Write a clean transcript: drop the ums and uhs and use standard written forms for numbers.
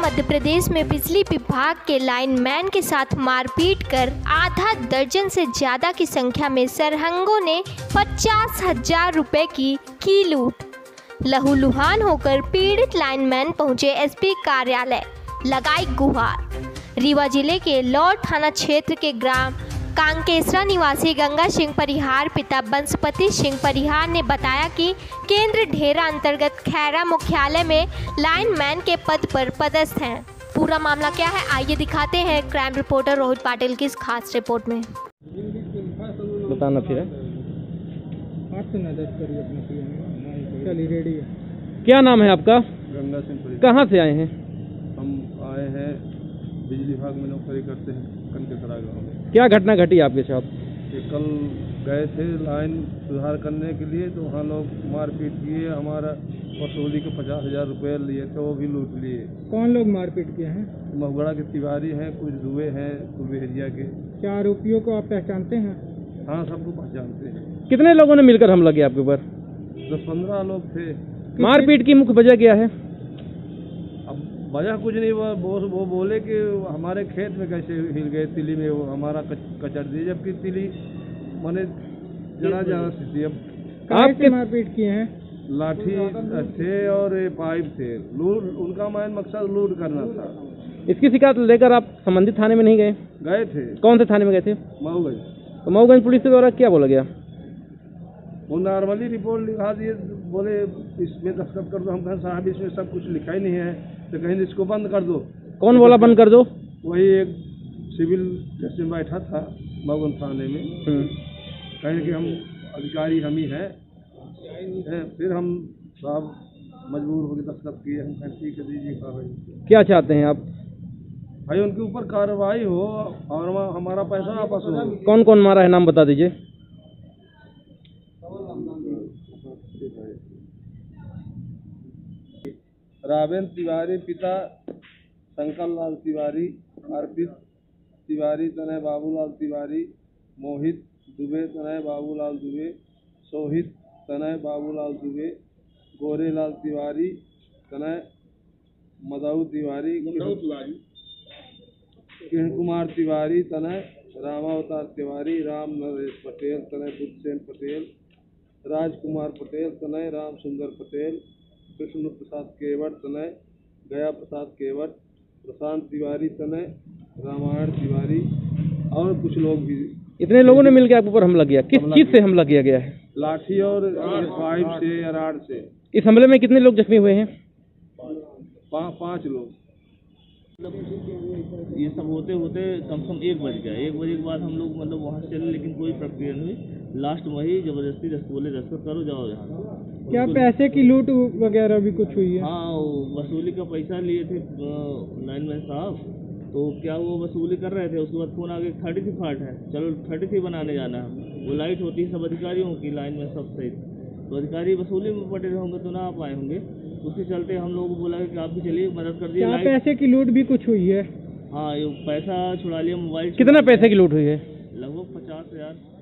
मध्य प्रदेश में बिजली विभाग के लाइनमैन के साथ मारपीट कर आधा दर्जन से ज्यादा की संख्या में सरहंगों ने 50,000 रुपए की लूट। लहूलुहान होकर पीड़ित लाइनमैन पहुंचे एसपी कार्यालय, लगाई गुहार। रीवा जिले के लौर थाना क्षेत्र के ग्राम कांकेसरा निवासी गंगा सिंह परिहार पिता बंसपति सिंह परिहार ने बताया कि केंद्र ढेरा अंतर्गत खैरा मुख्यालय में लाइनमैन के पद पर पदस्थ हैं। पूरा मामला क्या है, आइए दिखाते हैं क्राइम रिपोर्टर रोहित पाटिल की इस खास रिपोर्ट में। बताना फिर रेडी है। क्या नाम है आपका? गंगा सिंह। कहाँ से आए हैं? हम आए हैं बिजली विभाग में नौकरी करते हैं कांकेसरा गाँव में। क्या घटना घटी आपके साथ? कल गए थे लाइन सुधार करने के लिए, तो वहाँ लोग मारपीट किए, हमारा वसूली के 50,000 रुपये लिए थे, वो भी लूट लिए। कौन लोग मारपीट किए हैं? महुगड़ा के तिवारी हैं, कुछ दुबे हैं कुलबेहरिया के। क्या आरोपियों को आप पहचानते हैं? हाँ, सबको पहचानते हैं। कितने लोगों ने मिलकर हमला किया आपके ऊपर? 10-15 लोग थे। मारपीट की मुख्य वजह क्या है? अब वजह कुछ नहीं, वो बोले कि हमारे खेत में कैसे हिल गए, तिली में वो हमारा कचर दिए, जबकि तिली मैंने जना स्थिति। अब आपके मारपीट किए हैं? लाठी थे और पाइप थे। लूट, उनका मेन मकसद लूट करना था। इसकी शिकायत लेकर आप संबंधित थाने में नहीं गए? गए थे। कौन से थाने में गए थे? मऊगंज। तो मऊगंज पुलिस के द्वारा क्या बोला गया? वो नॉर्मली रिपोर्ट लिखा दिए, बोले इसमें दस्तखत कर दो। हम कहें साहब इसमें सब कुछ लिखा ही नहीं है, तो कहीं इसको बंद कर दो। कौन बोला बंद कर दो? वही एक सिविल जज में बैठा था मऊगंज थाने में, कहे कि हम अधिकारी हम ही हैं। फिर हम साहब मजबूर होकर दस्तखत किए। हम कहें ठीक है, दीजिए कार्रवाई। क्या चाहते हैं आप? भाई उनके ऊपर कार्रवाई हो और हमारा पैसा वापस हो। कौन कौन मारा है, नाम बता दीजिए। रावेंद्र तिवारी पिता शंकर लाल तिवारी, अर्पित तिवारी तनय बाबूलाल तिवारी, मोहित दुबे तनय बाबूलाल दुबे, सोहित तनय बाबूलाल दुबे, गोरेलाल तिवारी तनय मदाऊ तिवारी, किरण कुमार तिवारी तनय रामावतार तिवारी, राम नरेश पटेल तनय बुद्धसेन पटेल, राजकुमार पटेल तनय राम सुंदर पटेल, कृष्ण प्रसाद केवट तनय गया प्रसाद केवट, प्रशांत तिवारी तनय रामायण तिवारी और कुछ लोग भी। इतने लोगों ने मिलकर आपके ऊपर हमला किया? किस चीज से हमला किया गया है? लाठी और पाइप से या राड से। इस हमले में कितने लोग जख्मी हुए हैं? 5 लोग। ये सब होते होते कम से कम 1 बज गया। 1 बजे के बाद हम लोग वहाँ से चले, लेकिन कोई प्रक्रिया नहीं हुई। लास्ट वही जबरदस्ती बोले दस्तखत करो, जाओ यहाँ। क्या पैसे की लूट वगैरह भी कुछ हुई है? हाँ, वसूली का पैसा लिए थे लाइनमैन साहब, तो क्या वो वसूली कर रहे थे, उसके बाद फोन आगे 30 फाट है, चलो 30 बनाने जाना है। वो लाइट होती है सब अधिकारियों की, लाइनमैन सब सहित, तो अधिकारी वसूली में पड़े होंगे तो ना आ पाए होंगे। उसके चलते हम लोगों को बोला कि आप भी चलिए मदद कर दिए। पैसे की लूट भी कुछ हुई है? हाँ, ये पैसा छुड़ा लिया, मोबाइल। कितना पैसे की लूट हुई है? लगभग 50,000।